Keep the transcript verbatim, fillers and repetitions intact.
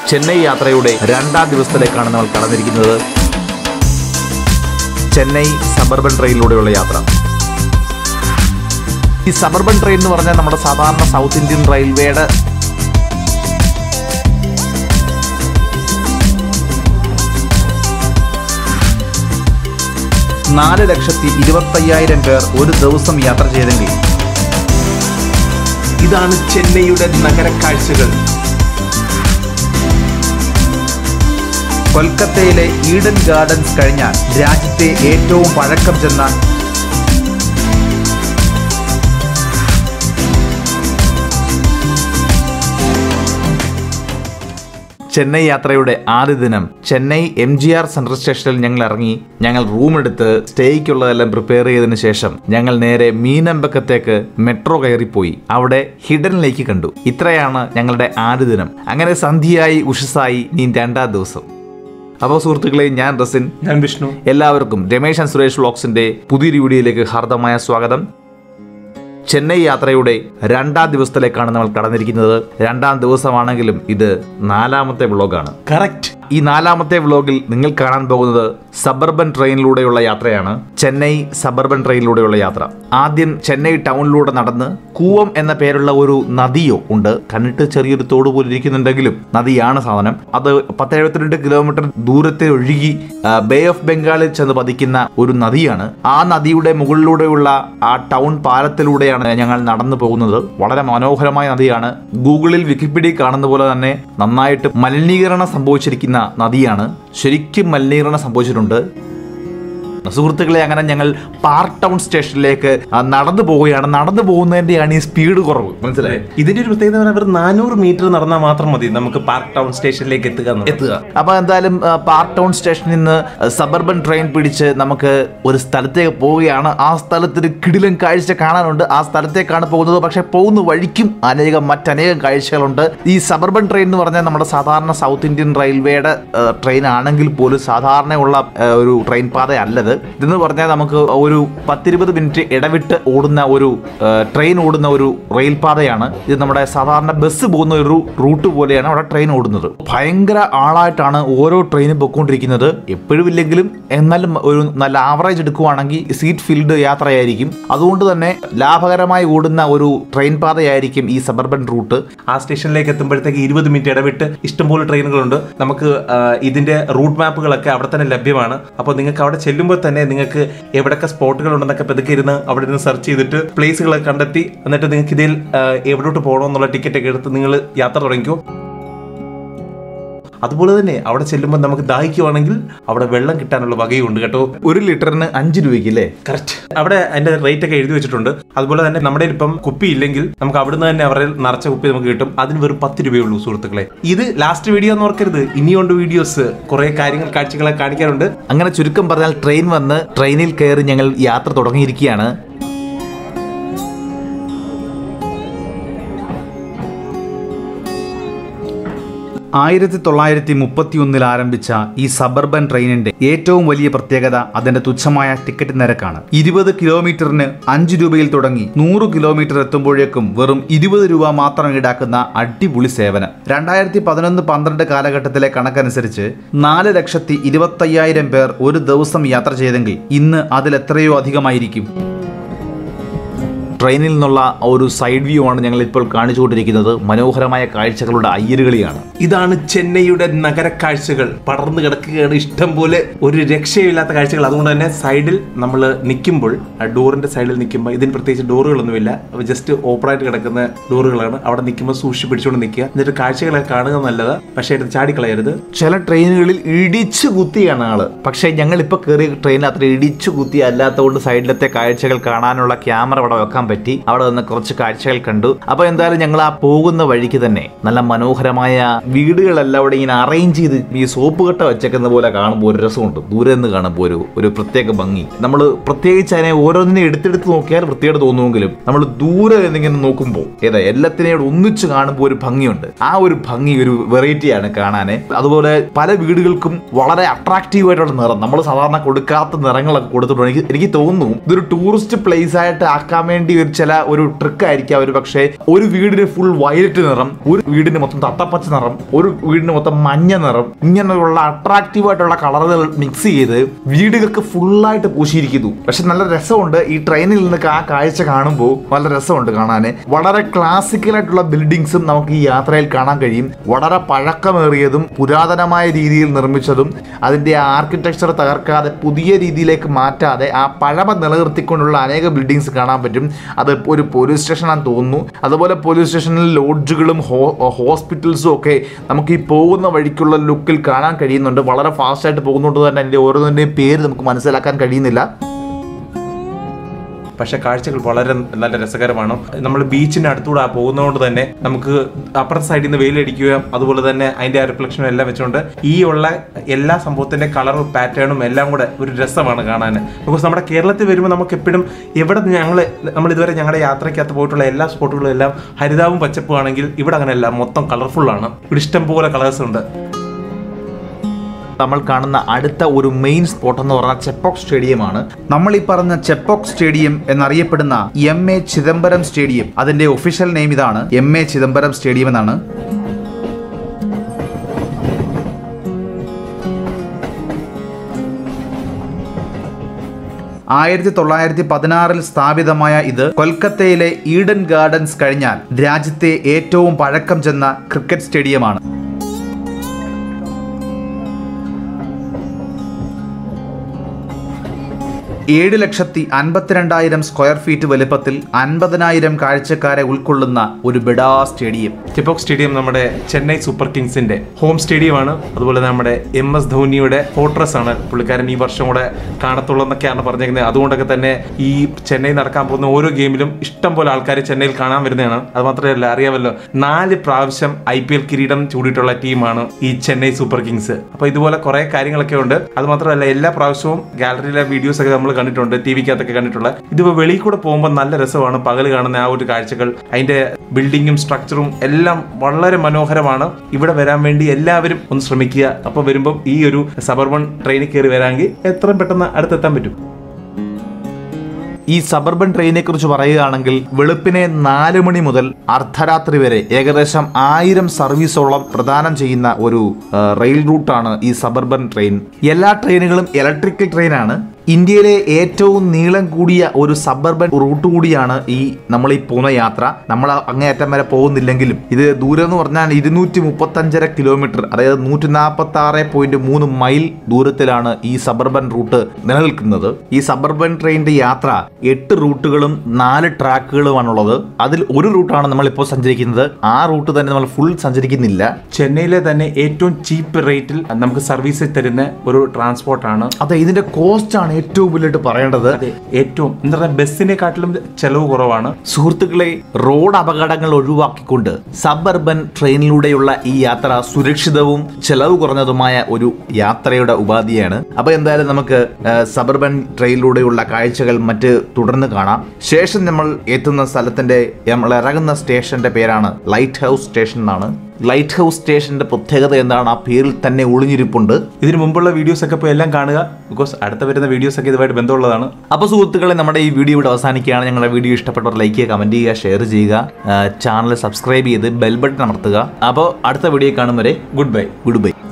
ചെന്നൈ യാത്രയുടെ രണ്ടാം ദിവസത്തിലേക്കാണ് നമ്മൾ കടന്നിരിക്കുന്നത്. ചെന്നൈ സബർബൻ ട്രെയിനിലൂടെയുള്ള യാത്ര. ഈ സബർബൻ ട്രെയിൻ എന്ന് പറഞ്ഞാൽ നമ്മുടെ സാധാരണ സൗത്ത് ഇന്ത്യൻ റെയിൽവേയുടെ നാല് ലക്ഷത്തി ഇരുപത്തയ്യായിരം പേർ ഒരു ദിവസം യാത്ര ചെയ്തെങ്കിൽ ഇതാണ് ചെന്നൈയുടെ നഗര കാഴ്ചകൾ. കൊൽക്കത്തയിലെ ഈഡൻ ഗാർഡൻസ് കഴിഞ്ഞാൽ രാജ്യത്തെ ഏറ്റവും പഴക്കം ചെന്ന ചെന്നൈ യാത്രയുടെ ആദ്യ ദിനം Chennai M G R central സ്റ്റേഷനിൽ ഞങ്ങൾ ഇറങ്ങി. ഞങ്ങൾ റൂം എടുത്ത് സ്റ്റേയ്ക്കുള്ളതെല്ലാം പ്രിപ്പയർ ചെയ്തതിനു ശേഷം ഞങ്ങൾ നേരെ മീനമ്പക്കത്തേക്ക് മെട്രോ കയറിപ്പോയി. അവിടെ ഹിഡൻ ലേക്ക് കണ്ടു. ഇത്രയാണ് ഞങ്ങളുടെ ആദ്യ ദിനം. അങ്ങനെ സന്ധ്യയായി ഉഷസായി നീ രണ്ടാം ദിവസം. അപ്പോൾ സുഹൃത്തുക്കളെ, ഞാൻ റസിൻ, ഞാൻ വിഷ്ണു. എല്ലാവർക്കും രമേശ് ആൻഡ് സുരേഷ് വ്ലോഗ്സിന്റെ പുതിയൊരു വീഡിയോയിലേക്ക് ഹാർദമായ സ്വാഗതം. ചെന്നൈ യാത്രയുടെ രണ്ടാം ദിവസത്തിലേക്കാണ് നമ്മൾ കടന്നിരിക്കുന്നത്. രണ്ടാം ദിവസമാണെങ്കിലും ഇത് നാലാമത്തെ വ്ലോഗാണ്. കറക്റ്റ്. ഈ നാലാമത്തെ വ്ലോഗിൽ നിങ്ങൾ കാണാൻ പോകുന്നത് സബർബൻ ട്രെയിനിലൂടെയുള്ള യാത്രയാണ്. ചെന്നൈ സബർബൻ ട്രെയിനിലൂടെയുള്ള യാത്ര. ആദ്യം ചെന്നൈ ടൗണിലൂടെ നടന്ന് കൂവം എന്ന പേരുള്ള ഒരു നദിയോ ഉണ്ട്. കണ്ടിട്ട് ചെറിയൊരു തോട് പോലെ ഇരിക്കുന്നുണ്ടെങ്കിലും നദിയാണ് സാധനം. അത് പത്ത് എഴുപത്തിരണ്ട് കിലോമീറ്റർ ദൂരത്തെ ഒഴുകി ബേ ഓഫ് ബംഗാളിൽ ചെന്ന് പതിക്കുന്ന ഒരു നദിയാണ്. ആ നദിയുടെ മുകളിലൂടെയുള്ള ആ ടൗൺ പാലത്തിലൂടെയാണ് ഞങ്ങൾ നടന്നു പോകുന്നത്. വളരെ മനോഹരമായ നദിയാണ്. ഗൂഗിളിൽ വിക്കിപീഡിയ കാണുന്ന പോലെ തന്നെ നന്നായിട്ട് മലിനീകരണം സംഭവിച്ചിരിക്കുന്ന നദിയാണ്. ശരിക്കും മലിനീകരണം സംഭവിച്ചിട്ടുണ്ട്. സുഹൃത്തുക്കളെ, അങ്ങനെ ഞങ്ങൾ പാർക്ക് ടൗൺ സ്റ്റേഷനിലേക്ക് നടന്നു പോവുകയാണ്. നടന്നു പോകുന്നതിന്റെയാണ് ഈ സ്പീഡ് കുറവ്. മനസ്സിലായി? ഇതിന്റെ ഒരു പ്രത്യേകത അവർ നാനൂറ് മീറ്റർ നടന്നാൽ മാത്രം മതി നമുക്ക് പാർക്ക് ടൗൺ സ്റ്റേഷനിലേക്ക് എത്തുക എത്തുക അപ്പൊ എന്തായാലും പാർക്ക് ടൗൺ സ്റ്റേഷനിൽ നിന്ന് സബർബൻ ട്രെയിൻ പിടിച്ച് നമുക്ക് ഒരു സ്ഥലത്തേക്ക് പോവുകയാണ്. ആ സ്ഥലത്തിന് കിടിലൻ കാഴ്ച കാണാനുണ്ട്. ആ സ്ഥലത്തേക്കാണ് പോകുന്നത്. പക്ഷെ പോകുന്ന വഴിക്കും അനേകം മറ്റനേകം കാഴ്ചകളുണ്ട്. ഈ സബർബൻ ട്രെയിൻ എന്ന് പറഞ്ഞാൽ നമ്മുടെ സാധാരണ സൗത്ത് ഇന്ത്യൻ റെയിൽവേയുടെ ട്രെയിൻ ആണെങ്കിൽ പോലും സാധാരണയുള്ള ഒരു ട്രെയിൻ പാതയല്ലത്. ഇതെന്ന് പറഞ്ഞാൽ നമുക്ക് ഒരു പത്തിരുപത് മിനിറ്റ് ഇടവിട്ട് ഓടുന്ന ഒരു ട്രെയിൻ ഓടുന്ന ഒരു റെയിൽ പാതയാണ്. ഇത് നമ്മുടെ സാധാരണ ബസ് പോകുന്ന ഒരു റൂട്ട് പോലെയാണ് അവിടെ ട്രെയിൻ ഓടുന്നത്. ഭയങ്കര ആളായിട്ടാണ് ഓരോ ട്രെയിനും പൊയ്ക്കൊണ്ടിരിക്കുന്നത്. എപ്പോഴും ഇല്ലെങ്കിലും എന്നാലും ഒരു നല്ല ആവറേജ് എടുക്കുവാണെങ്കിൽ സീറ്റ് ഫിൽഡ് യാത്രയായിരിക്കും. അതുകൊണ്ട് തന്നെ ലാഭകരമായി ഓടുന്ന ഒരു ട്രെയിൻ പാതയായിരിക്കും ഈ സബർബൻ റൂട്ട്. ആ സ്റ്റേഷനിലേക്ക് എത്തുമ്പോഴത്തേക്ക് ഇരുപത് മിനിറ്റ് ഇടവിട്ട് ഇഷ്ടംപോലെ ട്രെയിനുകളുണ്ട്. നമുക്ക് ഇതിന്റെ റൂട്ട് മാപ്പുകളൊക്കെ അവിടെ തന്നെ ലഭ്യമാണ്. അപ്പോൾ നിങ്ങൾക്ക് അവിടെ ചെല്ലുമ്പോൾ തന്നെ നിങ്ങൾക്ക് എവിടെയൊക്കെ സ്പോട്ടുകൾ ഉണ്ടെന്നൊക്കെ പതുക്കെ ഇരുന്ന് അവിടെ നിന്ന് സെർച്ച് ചെയ്തിട്ട് പ്ലേസുകളൊക്കെ കണ്ടെത്തി എന്നിട്ട് നിങ്ങൾക്ക് ഇതിൽ എവിടോട്ട് പോകണമെന്നുള്ള ടിക്കറ്റ് ഒക്കെ എടുത്ത് നിങ്ങൾ യാത്ര തുടങ്ങിക്കോ. അതുപോലെ തന്നെ അവിടെ ചെല്ലുമ്പോൾ നമുക്ക് ദാഹിക്കുവാണെങ്കിൽ അവിടെ വെള്ളം കിട്ടാനുള്ള വകയുണ്ട് കേട്ടോ. ഒരു ലിറ്ററിന് അഞ്ച് രൂപയ്ക്ക് അല്ലേ? കറക്റ്റ്. അവിടെ അതിന്റെ റേറ്റ് ഒക്കെ എഴുതി വെച്ചിട്ടുണ്ട്. അതുപോലെ തന്നെ നമ്മുടെ ഇപ്പം കുപ്പി ഇല്ലെങ്കിൽ നമുക്ക് അവിടുന്ന് തന്നെ അവരുടെ നിറച്ച കുപ്പി നമുക്ക് കിട്ടും. അതിന് വെറും പത്ത് രൂപയുള്ളൂ സുഹൃത്തുക്കളെ. ഇത് ലാസ്റ്റ് വീഡിയോ എന്ന് ഓർക്കരുത്. ഇനിയുണ്ട് വീഡിയോസ്, കുറെ കാര്യങ്ങൾ കാഴ്ചകളെ കാണിക്കാറുണ്ട്. അങ്ങനെ ചുരുക്കം പറഞ്ഞാൽ ട്രെയിൻ വന്ന് ട്രെയിനിൽ കയറി ഞങ്ങൾ യാത്ര തുടങ്ങിയിരിക്കുകയാണ്. ആയിരത്തി തൊള്ളായിരത്തി മുപ്പത്തി ഒന്നിൽ ആരംഭിച്ച ഈ സബർബൻ ട്രെയിനിന്റെ ഏറ്റവും വലിയ പ്രത്യേകത അതിന്റെ തുച്ഛമായ ടിക്കറ്റ് നിരക്കാണ്. ഇരുപത് കിലോമീറ്ററിന് അഞ്ച് രൂപയിൽ തുടങ്ങി നൂറ് കിലോമീറ്റർ എത്തുമ്പോഴേക്കും വെറും ഇരുപത് രൂപ മാത്രം ഈടാക്കുന്ന അടിപൊളി സേവനം. രണ്ടായിരത്തി പതിനൊന്ന് പന്ത്രണ്ട് കാലഘട്ടത്തിലെ കണക്കനുസരിച്ച് നാല് ലക്ഷത്തി ഇരുപത്തയ്യായിരം പേർ ഒരു ദിവസം യാത്ര ചെയ്തെങ്കിൽ ഇന്ന് അതിൽ എത്രയോ അധികമായിരിക്കും. ട്രെയിനിൽ നിന്നുള്ള ഒരു സൈഡ് വ്യൂ ആണ് ഞങ്ങൾ ഇപ്പോൾ കാണിച്ചുകൊണ്ടിരിക്കുന്നത്. മനോഹരമായ കാഴ്ചകളുടെ അയ്യരുകളിയാണ്. ഇതാണ് ചെന്നൈയുടെ നഗര കാഴ്ചകൾ. പടർന്നു കിടക്കുകയാണ് ഇഷ്ടം പോലെ, ഒരു രക്ഷയില്ലാത്ത കാഴ്ചകൾ. അതുകൊണ്ട് തന്നെ സൈഡിൽ നമ്മൾ നിൽക്കുമ്പോൾ, ഡോറിന്റെ സൈഡിൽ നിൽക്കുമ്പോൾ ഇതിന് പ്രത്യേകിച്ച് ഡോറുകളൊന്നുമില്ല, ജസ്റ്റ് ഓപ്പൺ ആയിട്ട് കിടക്കുന്ന ഡോറുകളാണ്. അവിടെ നിൽക്കുമ്പോൾ സൂക്ഷിച്ച് പിടിച്ചുകൊണ്ട് നിൽക്കുക. എന്നിട്ട് കാഴ്ചകളൊക്കെ കാണുക നല്ലത്, പക്ഷേ എടുത്ത് ചാടിക്കളയരുത്. ചില ട്രെയിനുകളിൽ ഇടിച്ചു കുത്തിയാണ് ആള്. പക്ഷേ ഞങ്ങൾ ഇപ്പോൾ കയറിയ ട്രെയിനിൽ അത്ര ഇടിച്ചു കുത്തി അല്ലാത്തതുകൊണ്ട് സൈഡിലത്തെ കാഴ്ചകൾ കാണാനുള്ള ക്യാമറ അവിടെ വെക്കാൻ പറ്റി. അവിടെ നിന്ന് കുറച്ച് കാഴ്ചകൾ കണ്ടു. അപ്പൊ എന്തായാലും ഞങ്ങൾ ആ പോകുന്ന വഴിക്ക് തന്നെ നല്ല മനോഹരമായ വീടുകളെല്ലാം അവിടെ ഇങ്ങനെ അറേഞ്ച് ചെയ്ത് ഈ സോപ്പ് കട്ട വെച്ചേക്കുന്ന പോലെ കാണുമ്പോൾ ഒരു രസമുണ്ട്. ദൂരെ നിന്ന് കാണുമ്പോൾ ഒരു ഒരു പ്രത്യേക ഭംഗി. നമ്മൾ പ്രത്യേകിച്ച് അതിനെ ഓരോന്നിനെ എടുത്തെടുത്ത് നോക്കിയാൽ വൃത്തിയായിട്ട് തോന്നുമെങ്കിലും നമ്മൾ ദൂരെ നിന്നിങ്ങനെ നോക്കുമ്പോൾ ഏതാ എല്ലാത്തിനെയും ഒന്നിച്ച് കാണുമ്പോൾ ഒരു ഭംഗിയുണ്ട്. ആ ഒരു ഭംഗി ഒരു വെറൈറ്റിയാണ് കാണാന്. അതുപോലെ പല വീടുകൾക്കും വളരെ അട്രാക്റ്റീവ് ആയിട്ടുള്ള നിറം, നമ്മൾ സാധാരണ കൊടുക്കാത്ത നിറങ്ങളൊക്കെ കൊടുത്തിട്ടുണ്ട്. എനിക്ക് എനിക്ക് തോന്നുന്നു ഇതൊരു ടൂറിസ്റ്റ് പ്ലേസ് ആയിട്ട് ആക്കാൻ വേണ്ടി കൂട്ടിയ ഒരു ചില ഒരു ട്രിക്ക് ആയിരിക്കാം ഒരു പക്ഷേ ഒരു വീടിന് ഫുൾ വയലറ്റ് നിറം, ഒരു വീടിന് മൊത്തം തത്തപ്പച്ച നിറം, ഒരു വീടിന് മൊത്തം മഞ്ഞ നിറം, ഇങ്ങനെയുള്ള അട്രാക്റ്റീവ് ആയിട്ടുള്ള കളറുകൾ മിക്സ് ചെയ്ത് വീടുകൾക്ക് ഫുള്ളായിട്ട് പൂശിയിരിക്കുന്നു. പക്ഷെ നല്ല രസമുണ്ട് ഈ ട്രെയിനിൽ നിന്ന് ആ കാഴ്ച കാണുമ്പോൾ, നല്ല രസമുണ്ട് കാണാൻ. വളരെ ക്ലാസിക്കലായിട്ടുള്ള ബിൽഡിങ്സും നമുക്ക് ഈ യാത്രയിൽ കാണാൻ കഴിയും. വളരെ പഴക്കമേറിയതും പുരാതനമായ രീതിയിൽ നിർമ്മിച്ചതും അതിൻ്റെ ആർക്കിടെക്ചർ തകർക്കാതെ പുതിയ രീതിയിലേക്ക് മാറ്റാതെ ആ പഴമ നിലനിർത്തിക്കൊണ്ടുള്ള അനേക ബിൽഡിങ്സ് കാണാൻ പറ്റും. അത് ഒരു പോലീസ് സ്റ്റേഷനാണെന്ന് തോന്നുന്നു. അതുപോലെ പോലീസ് സ്റ്റേഷനിൽ ലോഡ്ജുകളും ഹോസ്പിറ്റൽസും ഒക്കെ നമുക്ക് ഈ പോകുന്ന വഴിക്കുള്ള ലുക്കിൽ കാണാൻ കഴിയുന്നുണ്ട്. വളരെ ഫാസ്റ്റായിട്ട് പോകുന്നതുകൊണ്ട് തന്നെ അതിൻ്റെ ഓരോന്നിൻ്റെയും പേര് നമുക്ക് മനസ്സിലാക്കാൻ കഴിയുന്നില്ല. പക്ഷേ കാഴ്ചകൾ വളരെ നല്ല രസകരമാണ്. നമ്മൾ ബീച്ചിൻ്റെ അടുത്തൂടെ പോകുന്നതുകൊണ്ട് തന്നെ നമുക്ക് അപ്പുറത്തെ സൈഡിൽ നിന്ന് വെയിലടിക്കുകയും അതുപോലെ തന്നെ അതിൻ്റെ ആ റിഫ്ലക്ഷനും എല്ലാം വെച്ചുകൊണ്ട് ഈ ഉള്ള എല്ലാ സംഭവത്തിൻ്റെ കളറും പാറ്റേണും എല്ലാം കൂടെ ഒരു രസമാണ് കാണാൻ. ബിക്കോസ് നമ്മുടെ കേരളത്തിൽ വരുമ്പോൾ നമുക്ക് എപ്പോഴും എവിടെ ഞങ്ങൾ നമ്മൾ ഇതുവരെ ഞങ്ങളുടെ യാത്രയ്ക്കകത്ത് പോയിട്ടുള്ള എല്ലാ സ്പോട്ടുകളും എല്ലാം ഹരിതാവും പച്ചപ്പും ആണെങ്കിൽ ഇവിടെ അങ്ങനെയല്ല, മൊത്തം കളർഫുള്ളാണ്. ഇവിടെ ഇഷ്ടം പോലെ കളേഴ്സ് ഉണ്ട്. നമ്മൾ കാണുന്ന അടുത്ത ഒരു മെയിൻ സ്പോട്ട് എന്ന് പറഞ്ഞാൽ ചെപ്പോക്ക് സ്റ്റേഡിയമാണ്. നമ്മൾ ഈ പറഞ്ഞ ചെപ്പോക്ക് സ്റ്റേഡിയം എന്നറിയപ്പെടുന്ന എം എ ചിദംബരം സ്റ്റേഡിയം, അതിന്റെ ഒഫീഷ്യൽ നെയിം ഇതാണ്, എം എ ചിദംബരം സ്റ്റേഡിയം എന്നാണ്. ആയിരത്തി തൊള്ളായിരത്തി പതിനാറിൽ സ്ഥാപിതമായ ഇത് കൊൽക്കത്തയിലെ ഈഡൻ ഗാർഡൻസ് കഴിഞ്ഞാൽ രാജ്യത്തെ ഏറ്റവും പഴക്കം ചെന്ന ക്രിക്കറ്റ് സ്റ്റേഡിയമാണ്. ഏഴ് ലക്ഷത്തി അൻപത്തിരണ്ടായിരം സ്ക്വയർ ഫീറ്റ് വലുപ്പത്തിൽ അൻപതിനായിരം കാഴ്ചക്കാരെ ഉൾക്കൊള്ളുന്ന ഒരു ബെഡാ സ്റ്റേഡിയം. ചെപ്പോക്ക് സ്റ്റേഡിയം നമ്മുടെ ചെന്നൈ സൂപ്പർ കിങ്സിന്റെ ഹോം സ്റ്റേഡിയമാണ്. അതുപോലെ നമ്മുടെ എം എസ് ധോണിയുടെ ഫോർട്രസ് ആണ്. പുള്ളിക്കാരൻ ഈ വർഷം കൂടെ കാണത്തുള്ളൂ എന്നൊക്കെയാണ് പറഞ്ഞിരിക്കുന്നത്. അതുകൊണ്ടൊക്കെ തന്നെ ഈ ചെന്നൈ നടക്കാൻ പോകുന്ന ഓരോ ഗെയിമിലും ഇഷ്ടം പോലെ ആൾക്കാർ ചെന്നൈയിൽ കാണാൻ വരുന്നതാണ്. അത് മാത്രമല്ല, അറിയാമല്ലോ, നാല് പ്രാവശ്യം ഐ പി എൽ കിരീടം ചൂടിയിട്ടുള്ള ടീമാണ് ഈ ചെന്നൈ സൂപ്പർ കിങ്സ്. അപ്പൊ ഇതുപോലെ കുറെ കാര്യങ്ങളൊക്കെ ഉണ്ട്. അത് മാത്രമല്ല, എല്ലാ പ്രാവശ്യവും ഗാലറിയിലെ വീഡിയോസ് ഒക്കെ നമ്മൾ കണ്ടിട്ടുണ്ട്, ടി വിക്കകത്തൊക്കെ കണ്ടിട്ടുള്ള. ഇതിപ്പോ വെളിയിൽ കൂടെ പോകുമ്പോൾ നല്ല രസമാണ്. പകൽ കാണുന്ന ആ ഒരു കാഴ്ചകൾ, അതിന്റെ ബിൽഡിങ്ങും സ്ട്രക്ചറും എല്ലാം വളരെ മനോഹരമാണ്. ഇവിടെ വരാൻ വേണ്ടി എല്ലാവരും ഒന്ന് ശ്രമിക്കുക. അപ്പൊ വരുമ്പോൾ ഈ ഒരു സബർബൺ ട്രെയിനിൽ കയറി വരാമെങ്കിൽ എത്രയും പെട്ടെന്ന് അടുത്തെത്താൻ പറ്റും. ഈ സബർബൻ ട്രെയിനെ കുറിച്ച് പറയുകയാണെങ്കിൽ വെളുപ്പിനെ നാല് മണി മുതൽ അർദ്ധരാത്രി വരെ ഏകദേശം ആയിരം സർവീസോളം പ്രദാനം ചെയ്യുന്ന ഒരു റെയിൽ റൂട്ടാണ് ഈ സബർബൻ ട്രെയിൻ. എല്ലാ ട്രെയിനുകളും ഇലക്ട്രിക്കൽ ട്രെയിനാണ്. ഇന്ത്യയിലെ ഏറ്റവും നീളം കൂടിയ ഒരു സബർബൻ റൂട്ട് കൂടിയാണ് ഈ നമ്മൾ ഈ പോകുന്ന യാത്ര. നമ്മൾ അങ്ങേയറ്റം വരെ പോകുന്നില്ലെങ്കിലും ഇത് ദൂരം എന്ന് പറഞ്ഞാൽ ഇരുന്നൂറ്റി മുപ്പത്തി അഞ്ചര കിലോമീറ്റർ, അതായത് നൂറ്റി നാൽപ്പത്തി ആറ് പോയിന്റ് മൂന്ന് മൈൽ ദൂരത്തിലാണ് ഈ സബർബൻ റൂട്ട് നിലനിൽക്കുന്നത്. ഈ സബർബൻ ട്രെയിനിന്റെ യാത്ര എട്ട് റൂട്ടുകളും നാല് ട്രാക്കുകളുമാണുള്ളത്. അതിൽ ഒരു റൂട്ടാണ് നമ്മൾ ഇപ്പോൾ സഞ്ചരിക്കുന്നത്. ആ റൂട്ട് തന്നെ നമ്മൾ ഫുൾ സഞ്ചരിക്കുന്നില്ല. ചെന്നൈയിലെ തന്നെ ഏറ്റവും ചീപ്പ് റേറ്റിൽ നമുക്ക് സർവീസ് തരുന്ന ഒരു ട്രാൻസ്പോർട്ടാണ്. അതെ, ഇതിന്റെ കോസ്റ്റ് ആണ് ഏറ്റവും വലിയിട്ട് പറയേണ്ടത്. ഏറ്റവും എന്താ പറയുക, ബസ്സിനെക്കാട്ടിലും ചെലവ് കുറവാണ്. സുഹൃത്തുക്കളെ, റോഡ് അപകടങ്ങൾ ഒഴിവാക്കിക്കൊണ്ട് സബർബൻ ട്രെയിനിലൂടെയുള്ള ഈ യാത്ര സുരക്ഷിതവും ചെലവ് കുറഞ്ഞതുമായ ഒരു യാത്രയുടെ ഉപാധിയാണ്. അപ്പൊ എന്തായാലും നമുക്ക് സബർബൻ ട്രെയിനിലൂടെയുള്ള കാഴ്ചകൾ മറ്റ് തുടർന്ന് കാണാം. ശേഷം നമ്മൾ എത്തുന്ന സ്ഥലത്തിന്റെ നമ്മൾ ഇറങ്ങുന്ന സ്റ്റേഷന്റെ പേരാണ് ലൈറ്റ് ഹൗസ് സ്റ്റേഷൻ എന്നാണ്. ലൈറ്റ് ഹൗസ് സ്റ്റേഷന്റെ പ്രത്യേകത എന്താണ്? ആ പേരിൽ തന്നെ ഒളിഞ്ഞിരിപ്പുണ്ട്. ഇതിന് മുമ്പുള്ള വീഡിയോസ് ഒക്കെ പോയി എല്ലാം കാണുക. ബിക്കോസ് അടുത്ത വരുന്ന വീഡിയോസ് ഒക്കെ ഇതുമായിട്ട് ബന്ധമുള്ളതാണ്. അപ്പോൾ സുഹൃത്തുക്കളെ, നമ്മുടെ ഈ വീഡിയോ ഇവിടെ അവസാനിക്കുകയാണ്. ഞങ്ങളുടെ വീഡിയോ ഇഷ്ടപ്പെട്ടവർ ലൈക്ക് ചെയ്യുക, കമന്റ് ചെയ്യുക, ഷെയർ ചെയ്യുക, ചാനൽ സബ്സ്ക്രൈബ് ചെയ്ത് ബെൽ ബട്ടൺ അമർത്തുക. അപ്പോൾ അടുത്ത വീഡിയോ കാണും വരെ ഗുഡ് ബൈ. Good bye.